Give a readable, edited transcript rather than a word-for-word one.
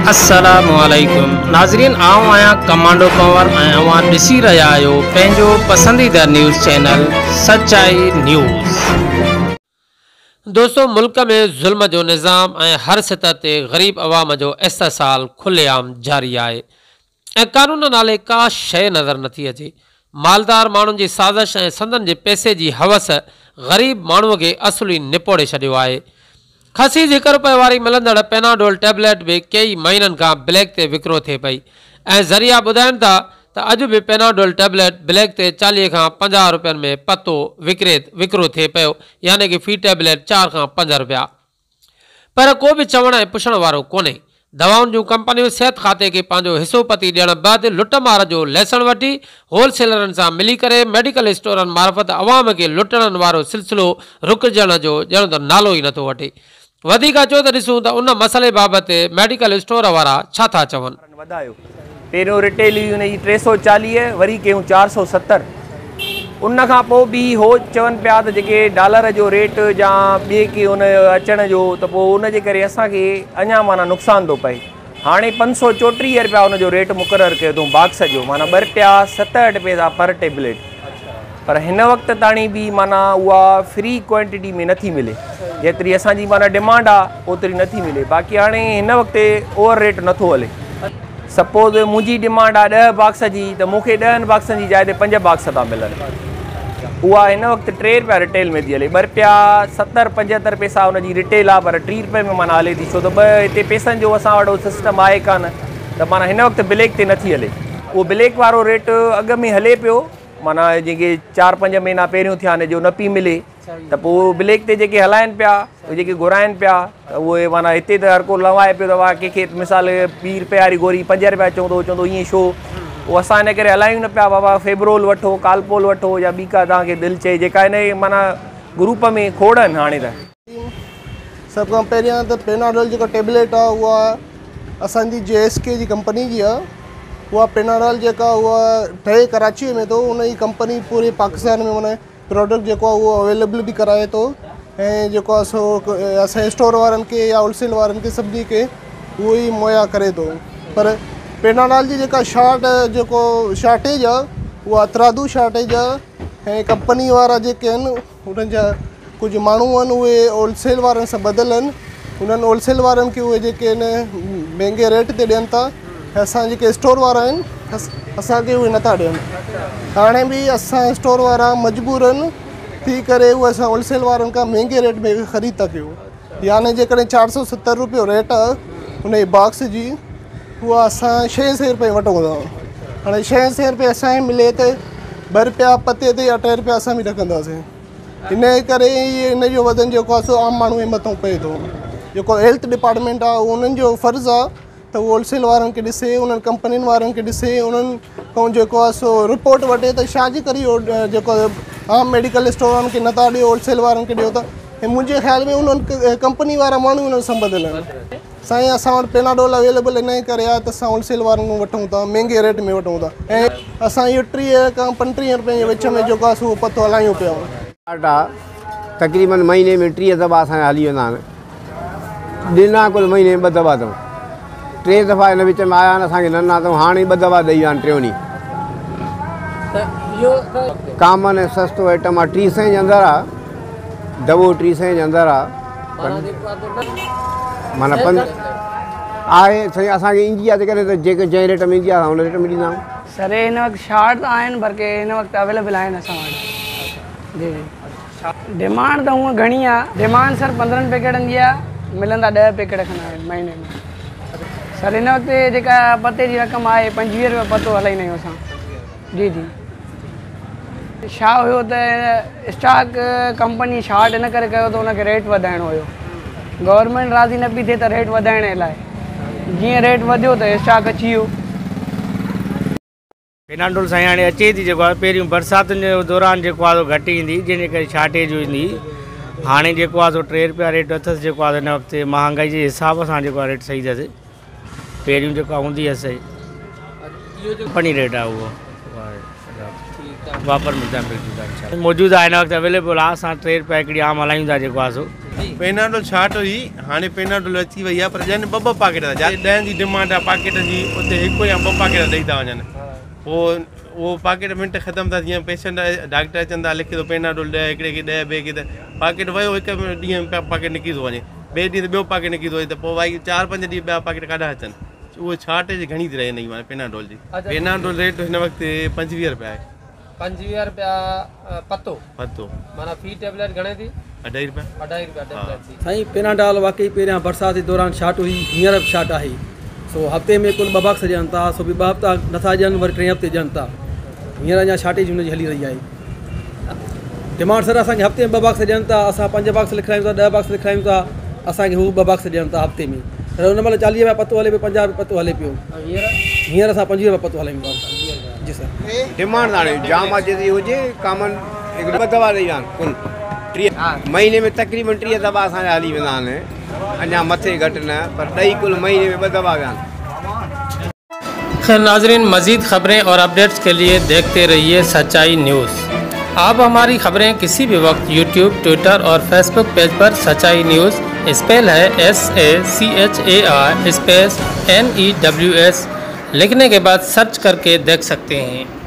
अस्सलामुअलैकुम नाज़रीन, आऊं आहियां कमांडो कंवर ऐं अवां ॾिसी रहिया आहियो पंहिंजो पसंदीदा न्यूज़ चैनल सचाई न्यूज़। दोस्तों, मुल्क में ज़ुल्म जो निज़ाम ऐं हर सतह ते ग़रीब अवाम जो इस्तेसाल खुलेआम जारी आहे ऐं कानून नाले का शइ नज़र नथी अचे। मालदार माण्हुनि जी साज़िश ऐं संदन जे पैसे जी हवस ग़रीब माण्हूअ खे असुली निपोड़े छॾियो आहे। खसी ₹1 वारी मिलंदड़ पेनाडोल टैबलेट भी कई महीननि खां ब्लैक ते विकिरो थिए पई ऐं ज़रिया ॿुधाइनि था त अॼु बि पेनाडोल टैबलेट ब्लैक ते 40 खां 50 रुपयनि में पतो विकिरो थिए पियो, यानी कि फ़ी टैबलेट 4 खां 5 रुपया। पर को बि चवण ऐं पुछण वारो कोन्हे। दवाउनि जूं कंपनियूं सिहत खाते खे पंहिंजो हिसो पती ॾियण बैदि लुटमार जो लाइसेंस वठी होलसेलरनि सां मिली करे मेडिकल स्टोरनि मार्फत अवाम खे लुटण वारो सिलसिलो रुकजण जो ॼण त नालो ई नथो वठे। वधीक चो त ॾिसूं त उन मसइले बाबति मेडिकल स्टोर वारा छा था चवनि। वधायो पहिरियों रिटेल हुई हुनजी 340, वरी कयूं 470। उन खां पोइ बि हो चवनि पिया त जेके डॉलर जो रेट या ॿिए के उन अचण जो त पोइ उनजे करे असांखे अञा माना नुक़सानु थो पए। हाणे 534 रुपया उनजो रेट मुक़ररु कयो अथऊं बॉक्स जो, माना ₹2.67 पर टेबलेट। पर हिन वक़्त ताणी बि माना उहा फ्री क्वांटिटी में नथी मिले, जेतिरी असांजी माना डिमांड आहे ओतिरी नथी मिले। बाक़ी हाणे हिन वक़्तु ओवर रेट नथो हले। सपोज़ मुंहिंजी डिमांड आहे 10 बॉक्स जी, त मूंखे 10 बॉक्सनि जी जाइ ते 5 बॉक्स था मिलनि। उहा हिन वक़्तु ₹3 रिटेल में थी हले। ₹2.70-75 हुनजी रिटेल आहे, पर ₹3 में माना हले थी, छो त हिते पैसनि जो असां वटि सिस्टम आहे कान, त माना हिन वक़्तु ब्लैक ते नथी हले। उहो ब्लैक वारो रेट अॻ में हले पियो, माना जेके 4-5 महीना पहिरियों थिया आहिनि जो न पई मिले, त पोइ ब्लैक ते जेके हलाइनि पिया, जेके घुराइनि पिया, त उहे माना हिते त हर को लवाए पियो। त कंहिंखे मिसाल ₹20 वारी गोरी ₹5 चवंदो ईअं छो। उहो असां हिन करे हलायूं न पिया। बाबा फेब्रोल वठो, कालपोल वठो, या ॿी का तव्हांखे दिलि चए जेका हिन माना ग्रुप में खोड़ आहिनि। हाणे त सभ खां पहिरियां त पेनाडोल जेका टेबलेट आहे उहा असांजी JSK जी कंपनी जी आहे। उहा पेनाडोल जेका उहा ठहे कराची में, तो उन जी कंपनी पूरे पाकिस्तान में माना प्रोडक्ट जेको आहे उहो अवेलेबल बि कराए थो, ऐं जेको आहे सो असांजे स्टोर वारनि खे या होलसेल वारनि खे सभिनी खे उहो ई मुहैया करे थो। पर पेनाडोल जी जेका शार्टेज आहे उहा अतरादू शार्टेज आहे, ऐं कंपनी वारा जेके आहिनि उन्हनि जा कुझु माण्हू आहिनि उहे होलसेल वारनि सां ॿधल आहिनि। उन्हनि होलसेल वारनि खे उहे जेके आहिनि महांगे रेट ते ॾियनि था, असां जेके स्टोर वारा आहिनि असांखे उहे नथा ॾियनि। हाणे बि असां स्टोर वारा मजबूर आहिनि थी करे उहे असां होलसेल वारनि खां महांगे रेट में ख़रीद था कयूं। यानी जेकॾहिं ₹470 रेट आहे हुन जी बॉक्स जी, उहा असां ₹600 वठूं था। हाणे ₹600 असांखे मिले त ₹2 पते ते या ₹3 असां बि रखंदासीं। इन करे हिन जो वज़न जेको आहे सो आम माण्हू जे मथां पए थो। जेको हेल्थ डिपार्टमेंट आहे उन्हनि जो फ़र्ज़ु आहे त उहो होलसेल वारनि खे ॾिसे, उन्हनि कंपनियुनि वारनि खे ॾिसे, उन्हनि खां जेको आहे सो रिपोर्ट वठे त छाजे करे जेको आम मेडिकल स्टोर वारनि खे नथा ॾियो, होलसेल वारनि खे ॾियो था। ऐं मुंहिंजे ख़्याल में उन्हनि कंपनी वारा माण्हू उन्हनि सां ॿधियल आहिनि। साईं असां वटि पेनाडोल अवेलेबल इन करे आहे त असां होलसेल वारनि खां वठूं था, महांगे रेट में वठूं था, ऐं असां इहो 30 खां 35 रुपए जे विच में जेको आहे सो पतो हलायूं पिया। तक़रीबन महीने में 30 दफ़ा असांजा हली वेंदा आहिनि। ॾिना कुल महीने में 2 दफ़ा अथऊं, 3 दफ़ा हिन विच में आया आहिनि, असांखे न अथऊं। हाणे 2 दफ़ा ॾेई विया आहिनि, 3 ॾींहं। कामन ऐं सस्तो आइटम आहे, 300 जे अंदरि आहे, दॿो 300 जे अंदरि आहे, माना 5 आहे साईं। असांखे ईंदी आहे त करे त जेके जंहिं रेट में ईंदी आहे हुन रेट में ॾींदा आहियूं। सर हिन वक़्तु शार्ट आहिनि, बल्कि हिन वक़्तु अवेलेबल आहिनि असां वटि। जी डिमांड त हूअं घणी आहे। डिमांड सर 15 पैकेटनि जी आहे, मिलंदा 10 पैकेट खनि आहिनि महीने में। सर हिन वक़्तु जेका पते जी रक़म आहे ₹25 पतो हलाईंदा आहियूं असां। जी जी छा हुयो त स्टॉक कंपनी शार्ट इन करे कयो त हुनखे रेट वधाइणो हुयो। गवर्नमेंट राज़ी न पई थिए त रेट वधाइण लाइ, जीअं रेट वधियो त स्टॉक अची वियो। पेनाडोल साईं हाणे अचे थी, जेको आहे पहिरियों बरसातुनि जे दौरान जेको आहे घटि ईंदी, जंहिंजे करे शार्टेज ईंदी। हाणे जेको आहे सो ₹3 रेट अथसि। जेको आहे हिन वक़्तु महांगाई जे हिसाब सां जेको आहे रेट सही अथसि। पहिरियों जेका हूंदी हुअसि कंपनी रेट आहे उहो वापर में मौजूदु आहे, हिन वक़्तु अवेलेबल आहे। असां ₹3 हिकिड़ी आम हलायूं था जेको आहे सो। पेनाडोल छाट हुई, हाणे पेनाडोल अची वई आहे, पर ॼण ॿ पाकेट था, 10 जी डिमांड आहे पाकेट जी, उते हिकु या 2 पाकेट ॾेई था वञनि। पोइ उहो पाकेट मिंट ख़तमु था, जीअं पेशेंट डॉक्टर अचनि था, लिखी थो पेनाडोल 10 हिकिड़े खे 10 ॿिए खे त पाकेट वियो, हिकु ॾींहं में पाकेट निकिरी थो वञे, ॿिए ॾींहं ते ॿियो पाकेट निकिरी थो वञे, त पोइ भाई 4-5 ॾींहं ॿिया पाकेट काॾा अचनि। उहो छार्टेज घणी थी रहे हिन जी पेनाडोल जी। पेनाडोल रेट हिन वक़्तु 25 रुपया आहे। 25 रुपया पतो माना फी टेबलेट घणे थी? 2.5 रुपया। 2.5 रुपया टेबलेट थी। साईं पेनाडोल वाकई पहिरियां बरसात जे दौरान शार्ट हुई, हींअर बि शार्ट आहे। सो हफ़्ते में कुल 2 बॉक्स ॾियनि था, सो बि 2 हफ़्ता नथा ॾियनि, वरी 3 हफ़्ते ॾियनि था। हींअर अञा शार्टेज हुनजी हली रही आहे। डिमांड सर असांखे हफ़्ते में 2 बॉक्स ॾियनि था, असां 5 बॉक्स लिखायूं था, 10 बॉक्स लिखायूं था, असांखे हू 2 बॉक्स ॾियनि था हफ़्ते में। पर हुन महिल 40 रुपया पतो हले पियो, 50 रुपया पतो हले पियो। हींअर असां 25 रुपया पतो हलायूं था। जी सर। डिमांड हाणे जाम अचे थी हुजे, कॉमन 2 दफ़ा ॾेई आहिनि कुल 30 महीने में तक़रीबन 30 दफ़ा असांजा हली वेंदा आहिनि, अञा मथे घटि न, पर ॾेई कुल महीने में 2 दफ़ा विया आहिनि। खैर नाजरीन, मज़ीद ख़बरें और अपडेट्स के लिए देखते रहिए सच्चाई न्यूज़। आप हमारी खबरें किसी भी वक्त यूट्यूब, ट्विटर और फेसबुक पेज पर सच्चाई न्यूज़ स्पेल है SACHAI स्पेस NEWS लिखने के बाद सर्च करके देख सकते हैं।